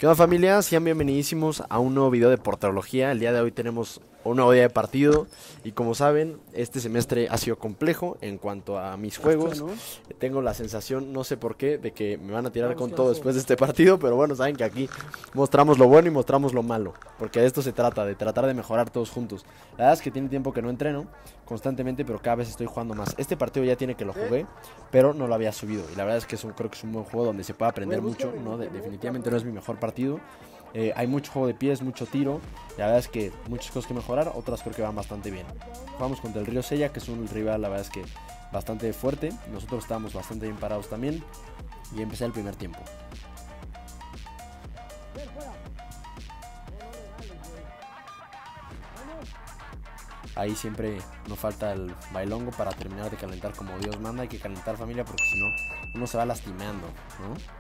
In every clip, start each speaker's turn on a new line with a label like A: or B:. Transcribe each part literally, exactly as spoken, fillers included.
A: ¿Qué onda, familia? Sean bienvenidísimos a un nuevo video de porterología. El día de hoy tenemos un nuevo día de partido y como saben, este semestre ha sido complejo en cuanto a mis juegos. Tengo la sensación, no sé por qué, de que me van a tirar con todo después de este partido, pero bueno, saben que aquí mostramos lo bueno y mostramos lo malo, porque de esto se trata, de tratar de mejorar todos juntos. La verdad es que tiene tiempo que no entreno constantemente, pero cada vez estoy jugando más. Este partido ya tiene que lo jugué, pero no lo había subido y la verdad es que es un, creo que es un buen juego donde se puede aprender mucho, ¿no? De, definitivamente no es mi mejor partido. Eh, hay mucho juego de pies, mucho tiro. La verdad es que muchas cosas que mejorar, otras creo que van bastante bien. Jugamos contra el Río Sella, que es un rival, la verdad es que bastante fuerte. Nosotros estábamos bastante bien parados también. Y empecé el primer tiempo. Ahí siempre nos falta el bailongo para terminar de calentar como Dios manda. Hay que calentar, familia, porque si no, uno se va lastimando, ¿no?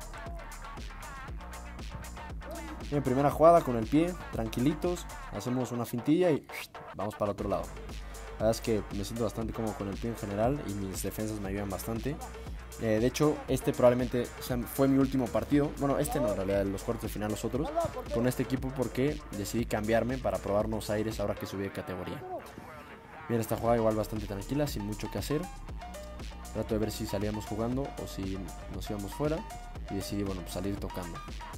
A: Bien, primera jugada con el pie, tranquilitos, hacemos una fintilla y vamos para otro lado. La verdad es que me siento bastante cómodo con el pie en general y mis defensas me ayudan bastante. Eh, de hecho, este probablemente o sea, fue mi último partido. Bueno, este no, en realidad, los cuartos de final los otros, con este equipo porque decidí cambiarme para probar nuevos aires ahora que subí de categoría. Bien, esta jugada igual bastante tranquila, sin mucho que hacer. Trato de ver si salíamos jugando o si nos íbamos fuera y decidí, bueno, pues salir tocando.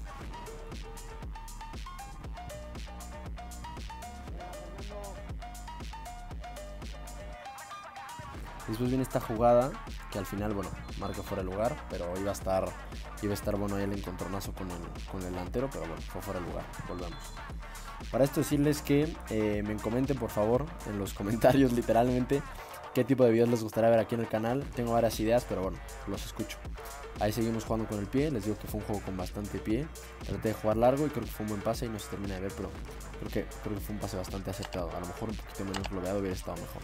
A: Después viene esta jugada que al final, bueno, marca fuera de lugar, pero iba a estar iba a estar bueno ahí el encontronazo con el, con el delantero, pero bueno, fue fuera de lugar. Volvemos. Para esto decirles que eh, me comenten por favor en los comentarios literalmente qué tipo de videos les gustaría ver aquí en el canal. Tengo varias ideas, pero bueno, los escucho. Ahí seguimos jugando con el pie, les digo que fue un juego con bastante pie. Traté de jugar largo y creo que fue un buen pase y no se termina de ver, pero creo que, creo que fue un pase bastante acertado. A lo mejor un poquito menos bloqueado hubiera estado mejor.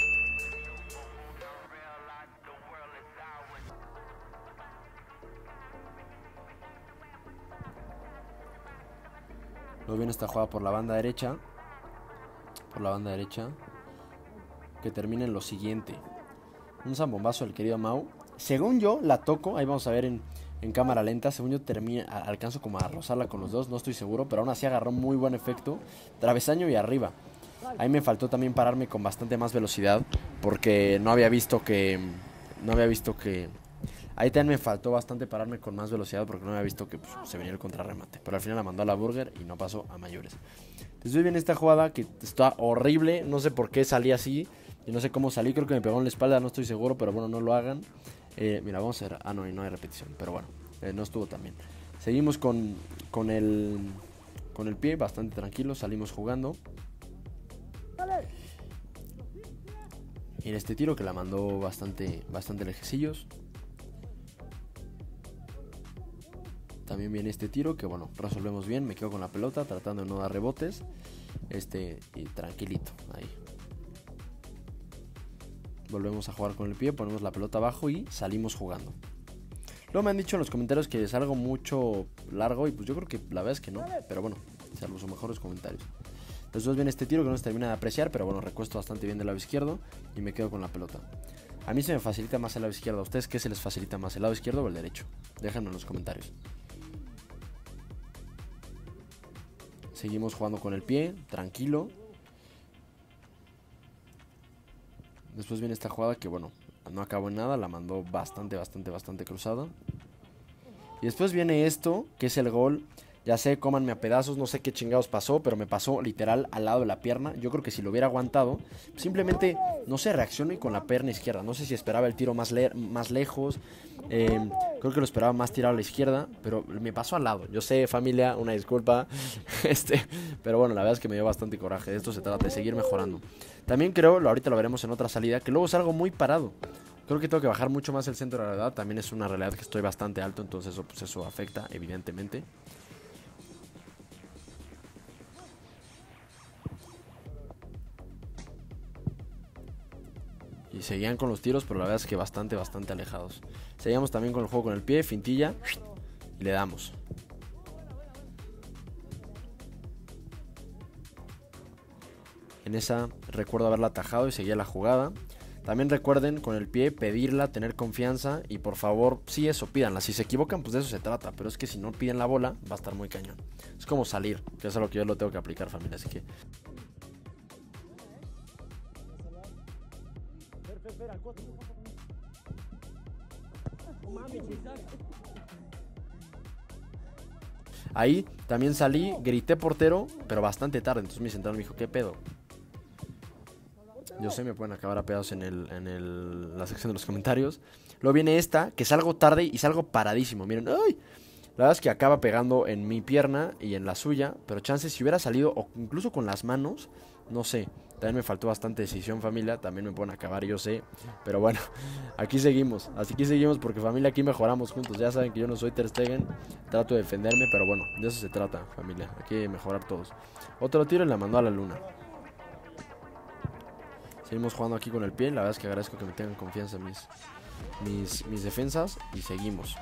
A: Luego viene esta jugada por la banda derecha. Por la banda derecha. Que termina en lo siguiente. Un zambombazo del querido Mau. Según yo la toco. Ahí vamos a ver en, en cámara lenta. Según yo termina, alcanzo como a rozarla con los dos. No estoy seguro. Pero aún así agarró muy buen efecto. Travesaño y arriba. Ahí me faltó también pararme con bastante más velocidad. Porque no había visto que... No había visto que... Ahí también me faltó bastante pararme con más velocidad porque no había visto que pues, se venía el contrarremate. Pero al final la mandó a la burger y no pasó a mayores. Después viene esta jugada que está horrible. No sé por qué salí así. Y no sé cómo salí. Creo que me pegó en la espalda. No estoy seguro. Pero bueno, no lo hagan. Eh, mira, vamos a ver. Ah, no, no hay repetición. Pero bueno, eh, no estuvo tan bien. Seguimos con, con, el, con el pie. Bastante tranquilo. Salimos jugando. Y en este tiro que la mandó bastante, bastante lejecillos. También viene este tiro que bueno, resolvemos bien. Me quedo con la pelota tratando de no dar rebotes. Este y tranquilito ahí. Volvemos a jugar con el pie, ponemos la pelota abajo y salimos jugando. Luego me han dicho en los comentarios que salgo mucho largo y pues yo creo que la verdad es que no. Pero bueno, salvo sus mejores comentarios. Después viene este tiro que no se termina de apreciar, pero bueno, recuesto bastante bien del lado izquierdo y me quedo con la pelota. A mí se me facilita más el lado izquierdo. ¿A ustedes qué se les facilita más, el lado izquierdo o el derecho? Déjenme en los comentarios. Seguimos jugando con el pie, tranquilo. Después viene esta jugada que bueno, no acabó en nada, la mandó bastante, bastante, bastante cruzada. Y después viene esto, que es el gol. Ya sé, cómanme a pedazos, no sé qué chingados pasó, pero me pasó literal al lado de la pierna. Yo creo que si lo hubiera aguantado, simplemente, no sé, reaccioné con la pierna izquierda. No sé si esperaba el tiro más, le más lejos. Eh, creo que lo esperaba más tirado a la izquierda, pero me pasó al lado. Yo sé, familia, una disculpa. este, pero bueno, la verdad es que me dio bastante coraje. De esto se trata, de seguir mejorando. También creo, ahorita lo veremos en otra salida, que luego salgo muy parado. Creo que tengo que bajar mucho más el centro de gravedad. También es una realidad que estoy bastante alto, entonces eso, pues eso afecta, evidentemente. Y seguían con los tiros, pero la verdad es que bastante, bastante alejados. Seguíamos también con el juego con el pie, fintilla. Y le damos. En esa recuerdo haberla atajado y seguía la jugada. También recuerden con el pie pedirla, tener confianza y por favor, sí eso, pídanla. Si se equivocan, pues de eso se trata, pero es que si no piden la bola, va a estar muy cañón. Es como salir, que eso es lo que yo lo tengo que aplicar, familia, así que... Ahí también salí, grité portero, pero bastante tarde. Entonces mi central me dijo, ¿qué pedo? Yo sé, me pueden acabar apeados en, el, en el, la sección de los comentarios. Luego viene esta, que salgo tarde y salgo paradísimo. Miren, ¡ay! La verdad es que acaba pegando en mi pierna y en la suya. Pero chances, si hubiera salido, o incluso con las manos, no sé. También me faltó bastante decisión, familia. También me pueden acabar, yo sé. Pero bueno, aquí seguimos. Así que seguimos porque, familia, aquí mejoramos juntos. Ya saben que yo no soy Ter Stegen. Trato de defenderme, pero bueno, de eso se trata, familia. Hay que mejorar todos. Otro tiro y la mandó a la luna. Seguimos jugando aquí con el pie. La verdad es que agradezco que me tengan confianza en mis, mis, mis defensas. Y seguimos.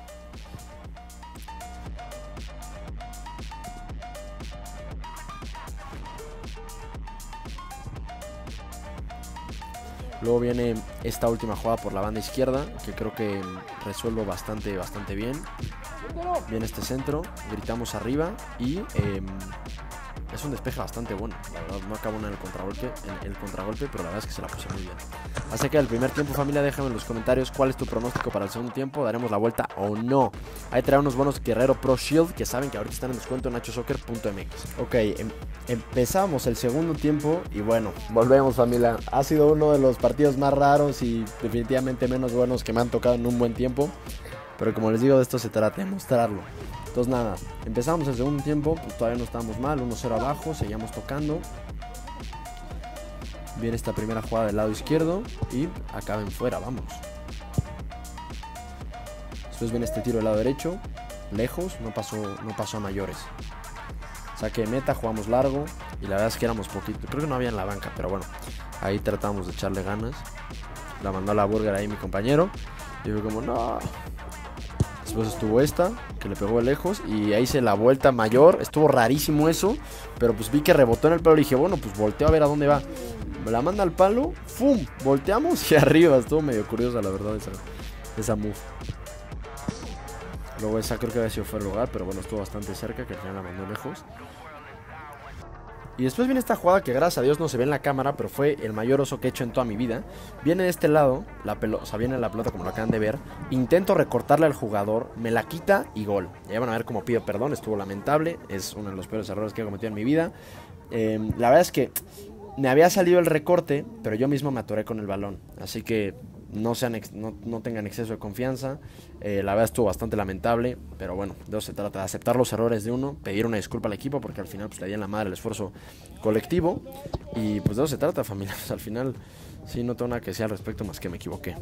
A: Luego viene esta última jugada por la banda izquierda, que creo que resuelvo bastante, bastante bien. Viene este centro, gritamos arriba y eh, es un despeje bastante bueno. La verdad, no acabó en el contragolpe, en el contragolpe, pero la verdad es que se la puse muy bien. Así que el primer tiempo, familia, déjame en los comentarios cuál es tu pronóstico para el segundo tiempo. ¿Daremos la vuelta o no? Ahí trae unos bonos Guerrero Pro Shield que saben que ahorita están en descuento en nacho soccer punto m x. Ok, em empezamos el segundo tiempo y bueno, volvemos, familia. Ha sido uno de los partidos más raros y definitivamente menos buenos que me han tocado en un buen tiempo. Pero como les digo, de esto se trata, de mostrarlo. Entonces nada, empezamos el segundo tiempo, pues todavía no estábamos mal, uno cero abajo, seguíamos tocando. Viene esta primera jugada del lado izquierdo y acaben fuera, vamos. Después viene este tiro del lado derecho, lejos, no pasó, no pasó a mayores. Saque de meta, jugamos largo y la verdad es que éramos poquito, creo que no había en la banca, pero bueno, ahí tratamos de echarle ganas. La mandó a la burger ahí mi compañero y fue como, no... Después estuvo esta, que le pegó de lejos y ahí hice la vuelta mayor. Estuvo rarísimo eso, pero pues vi que rebotó en el palo y dije, bueno, pues volteo a ver a dónde va. Me la manda al palo, ¡fum! Volteamos y arriba. Estuvo medio curiosa, la verdad, esa, esa move. Luego esa creo que había sido fuera de lugar, pero bueno, estuvo bastante cerca, que al final la mandó lejos. Y después viene esta jugada que gracias a Dios no se ve en la cámara, pero fue el mayor oso que he hecho en toda mi vida. Viene de este lado, la pelota, o sea, viene la pelota como lo acaban de ver. Intento recortarle al jugador, me la quita y gol. Ya van a ver cómo pido perdón, estuvo lamentable. Es uno de los peores errores que he cometido en mi vida. Eh, la verdad es que me había salido el recorte, pero yo mismo me atoré con el balón. Así que no, sean ex, no, no tengan exceso de confianza. Eh, la verdad estuvo bastante lamentable, pero bueno, de eso se trata, de aceptar los errores de uno, pedir una disculpa al equipo, porque al final pues le di en la madre el esfuerzo colectivo, y pues de eso se trata, familia. Pues, al final sí no tengo nada que decir al respecto más que me equivoqué.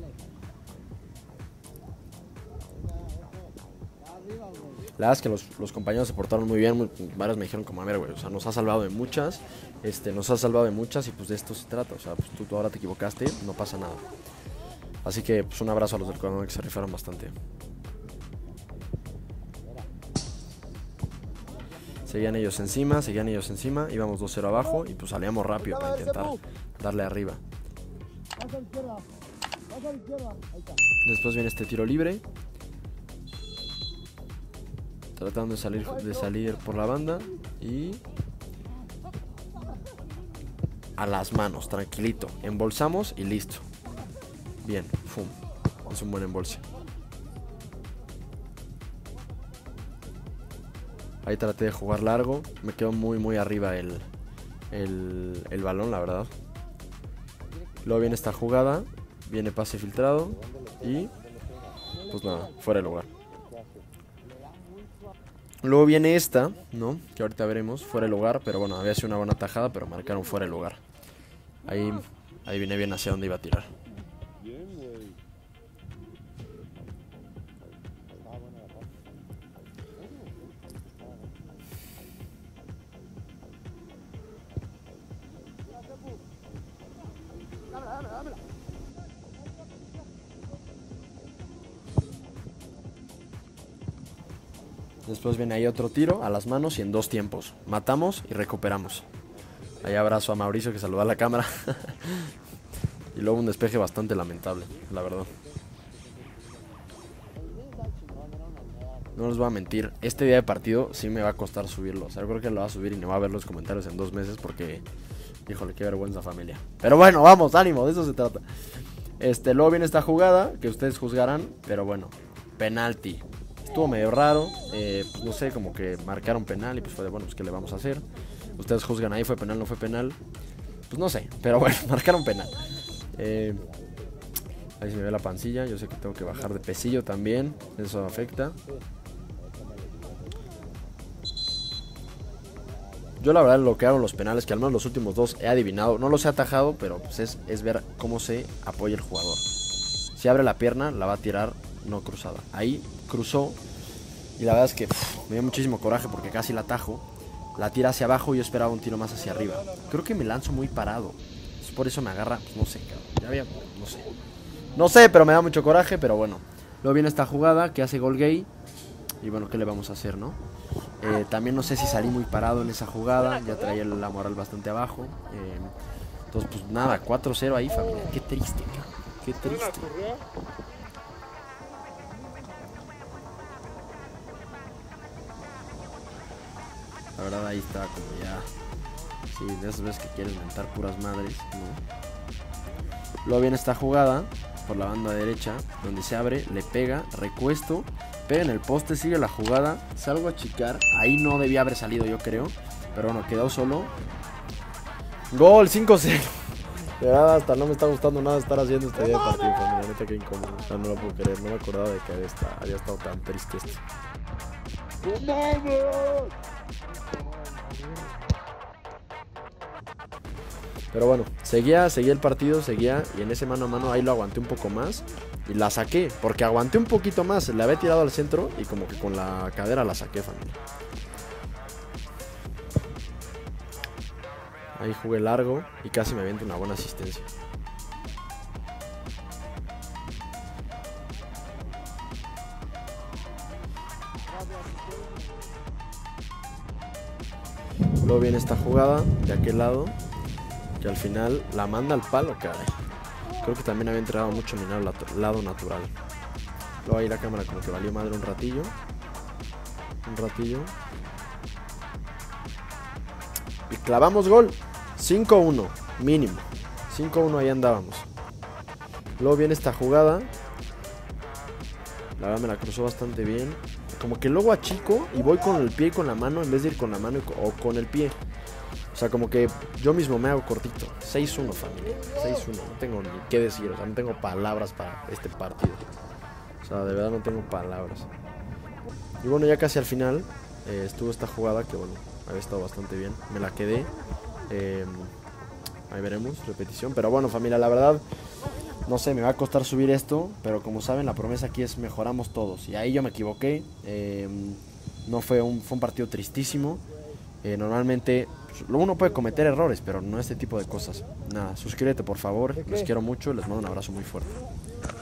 A: La verdad es que los, los compañeros se portaron muy bien, muy, varios me dijeron como, a ver, güey, o sea, nos ha salvado de muchas, este, nos ha salvado de muchas y pues de esto se trata, o sea, pues tú, tú ahora te equivocaste, no pasa nada. Así que pues un abrazo a los del Ecuador que se rifaron bastante. Seguían ellos encima, seguían ellos encima, íbamos dos cero abajo y pues salíamos rápido para intentar darle arriba. Después viene este tiro libre. Tratando de salir, de salir por la banda y... a las manos, tranquilito. Embolsamos y listo. Bien, fum. Es un buen embolse. Ahí traté de jugar largo. Me quedó muy muy arriba el, el, el balón, la verdad. Luego viene esta jugada. Viene pase filtrado. Y pues nada, fuera de lugar. Luego viene esta, ¿no? Que ahorita veremos, fuera de lugar. Pero bueno, había sido una buena tajada, pero marcaron fuera de lugar. Ahí, ahí viene bien hacia dónde iba a tirar. Después viene ahí otro tiro a las manos y en dos tiempos. Matamos y recuperamos. Ahí abrazo a Mauricio que saluda a la cámara. Y luego un despeje bastante lamentable, la verdad. No les voy a mentir, este día de partido sí me va a costar subirlo. O sea, yo creo que lo va a subir y me va a ver los comentarios en dos meses porque... Híjole, qué vergüenza, familia. Pero bueno, vamos, ánimo, de eso se trata. Este, luego viene esta jugada que ustedes juzgarán, pero bueno, penalti. Estuvo medio raro, eh, pues no sé, como que marcaron penal y pues fue de, bueno, pues qué le vamos a hacer. Ustedes juzgan ahí, fue penal, no fue penal. Pues no sé, pero bueno, marcaron penal. Eh, ahí se me ve la pancilla, yo sé que tengo que bajar de pesillo también, eso afecta. Yo la verdad lo que hago en los penales, que al menos los últimos dos he adivinado, no los he atajado, pero pues es, es ver cómo se apoya el jugador. Si abre la pierna, la va a tirar no cruzada. Ahí cruzó y la verdad es que pff, me dio muchísimo coraje porque casi la atajo. La tira hacia abajo y yo esperaba un tiro más hacia arriba. Creo que me lanzo muy parado. Entonces, por eso me agarra, pues no sé, ya había, no sé. No sé, pero me da mucho coraje, pero bueno. Luego viene esta jugada que hace gol gay. Y bueno, ¿qué le vamos a hacer, no? Eh, también no sé si salí muy parado en esa jugada. Ya traía la moral bastante abajo. Eh, entonces, pues nada, cuatro cero ahí, familia. Qué triste, cabrón. Qué triste. La verdad ahí está como ya... Sí, de esas veces que quieres mentar puras madres, ¿no? Luego viene esta jugada por la banda derecha, donde se abre, le pega, recuesto, pega en el poste, sigue la jugada, salgo a achicar, ahí no debía haber salido yo creo, pero bueno, quedó solo. Gol, cinco cero. De verdad, hasta no me está gustando nada estar haciendo este día de partido, familia, neta que incómodo, o sea, no lo puedo creer, no me acordaba de que había estado, había estado tan triste esto. Pero bueno, seguía, seguía el partido, seguía. Y en ese mano a mano ahí lo aguanté un poco más. Y la saqué, porque aguanté un poquito más. Le había tirado al centro y como que con la cadera la saqué, familia. Ahí jugué largo y casi me aviento una buena asistencia. Luego viene esta jugada de aquel lado, que al final la manda al palo, caray. Creo que también había entregado mucho mi lado natural. Luego ahí la cámara como que valió madre un ratillo. Un ratillo. Y clavamos gol. cinco uno, mínimo. cinco uno ahí andábamos. Luego viene esta jugada. La verdad me la cruzó bastante bien. Como que luego achico y voy con el pie y con la mano en vez de ir con la mano o con el pie. O sea, como que yo mismo me hago cortito. seis uno, familia. seis uno. No tengo ni qué decir. O sea, no tengo palabras para este partido. O sea, de verdad no tengo palabras. Y bueno, ya casi al final eh, estuvo esta jugada que, bueno, había estado bastante bien. Me la quedé. Eh, ahí veremos, repetición. Pero bueno, familia, la verdad, no sé, me va a costar subir esto. Pero como saben, la promesa aquí es mejoramos todos. Y ahí yo me equivoqué. Eh, no fue un, fue un partido tristísimo. Eh, normalmente uno puede cometer errores, pero no este tipo de cosas. Nada, suscríbete por favor, los quiero mucho, les mando un abrazo muy fuerte.